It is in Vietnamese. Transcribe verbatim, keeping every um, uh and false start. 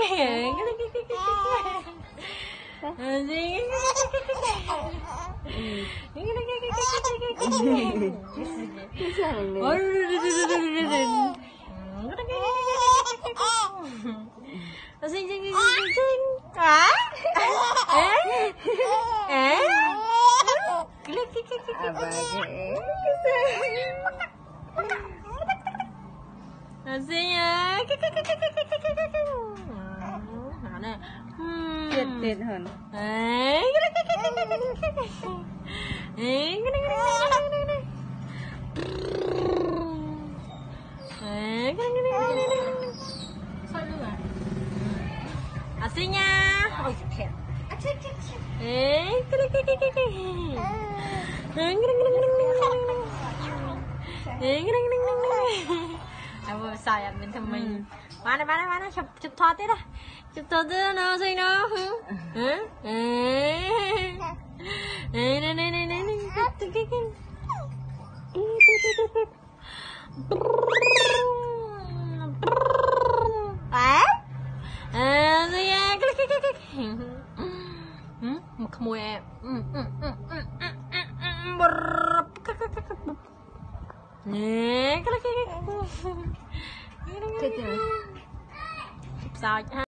Xinh xinh xinh xinh á ế ế xinh á nè tiệt tiệt hơn ế ế à xinh nha ôi kẹt ế em vừa xài em bên thằng mình bán này bán này bán này chụp chụp thoa tết à chụp thoa tết nó xinh nó ế ế này này này này à à gì à cái cái cái cái một khmui em nè cái cái cái cái sao